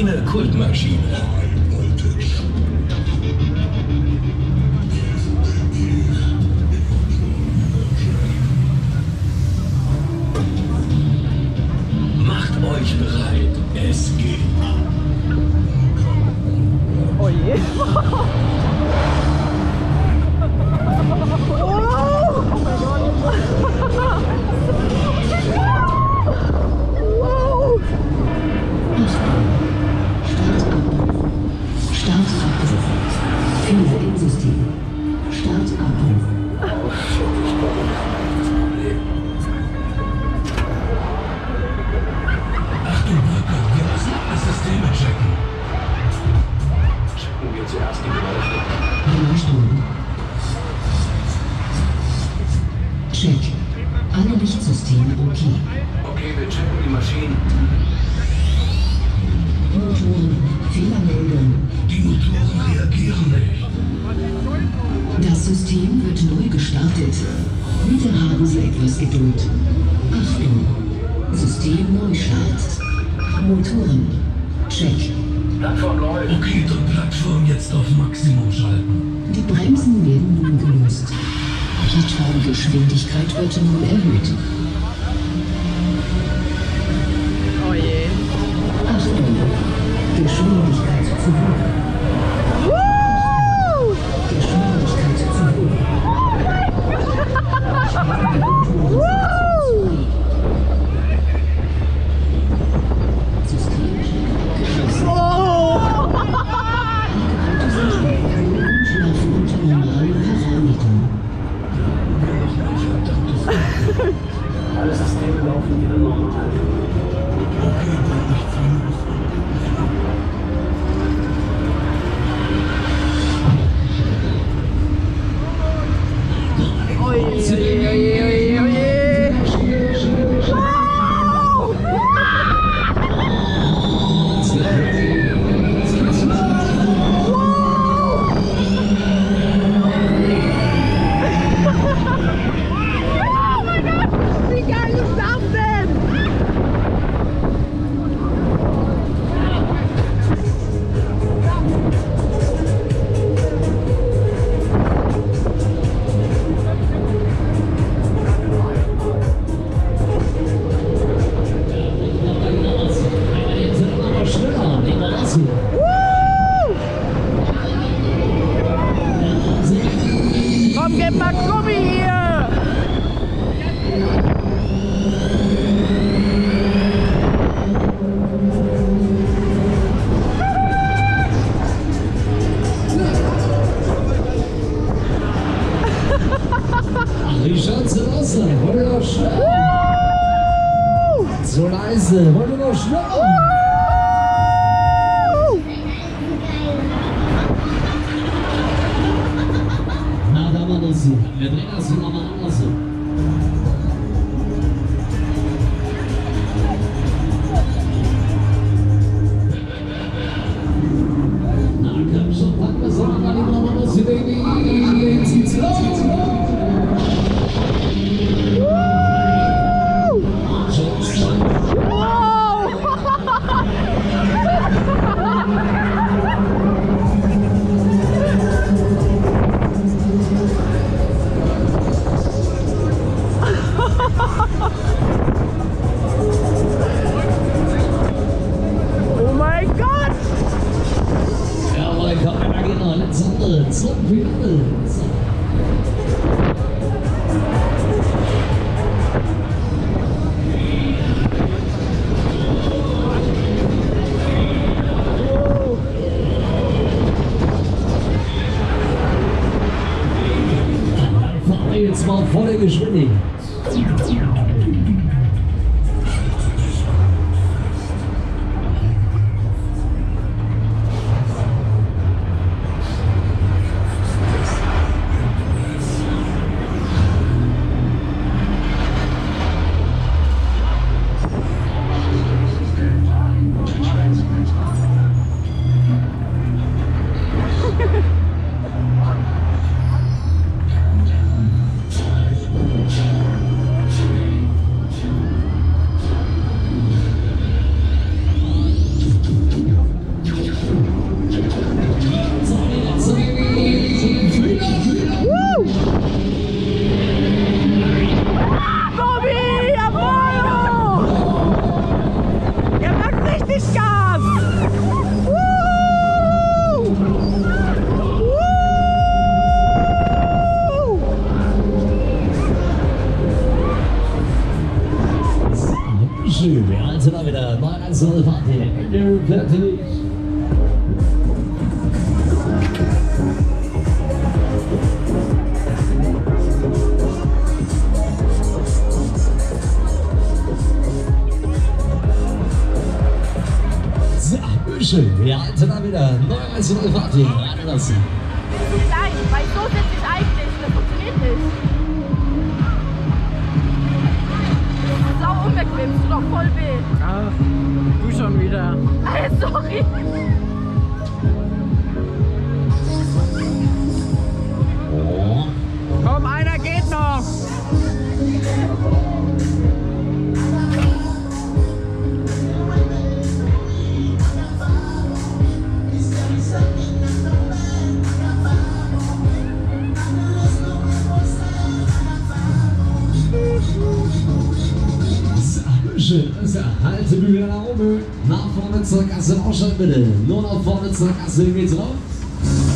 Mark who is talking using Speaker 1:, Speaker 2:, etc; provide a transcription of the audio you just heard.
Speaker 1: Eine Kultmaschine. Macht euch bereit, es geht.
Speaker 2: Oh je.
Speaker 3: Check. Alle Lichtsysteme okay.
Speaker 1: Okay, wir checken die Maschinen.
Speaker 3: Motoren, Fehlermeldung.
Speaker 1: Die Motoren reagieren nicht.
Speaker 3: Das System wird neu gestartet. Bitte haben Sie etwas Geduld. Achtung! System Neustart. Motoren. Check.
Speaker 1: Plattform läuft. Okay, dann Plattform jetzt auf Maximum schalten.
Speaker 3: Die Bremsen werden nun gelöst. Plattformgeschwindigkeit wird nun erhöht.
Speaker 2: Oh je.
Speaker 3: Achtung! Geschwindigkeit zu hoch. Geschwindigkeit zu hoch. System geschlossen. Schlafen unter normalen Parametern.
Speaker 1: Alle Systeme laufen wieder normal. Okay, dann nicht
Speaker 2: Komm, gib mal Gummi hier!
Speaker 4: Wie schaut's denn aus? Wollt ihr noch schnell? So leise, wollt ihr noch schnell? Na, da machen wir es so. Wir drehen das hier nochmal anders so. Na, komm schon, packen wir es an, dann nehmen wir mal was, Baby. Jetzt geht's los.
Speaker 2: Oh mein Gott!
Speaker 4: Jawohl, komm, wir gehen noch letzte Runde zum Finale. Dann fahren wir jetzt mal volle Geschwindigkeit. fertig. So, schön. Wir halten da wieder. Neue Fahrt hier ranlassen.
Speaker 5: Nein, weil so sitze ich eigentlich. Das funktioniert nicht. Das ist sau unbequem. Das tut doch voll weh.
Speaker 2: Ach, du schon wieder.
Speaker 5: Sorry.
Speaker 2: Komm, einer geht noch.
Speaker 4: Schön, also halte Bügel nach oben, nach vorne zur Kasse, ausschalten bitte. Nur nach vorne zur Kasse, geht's raus.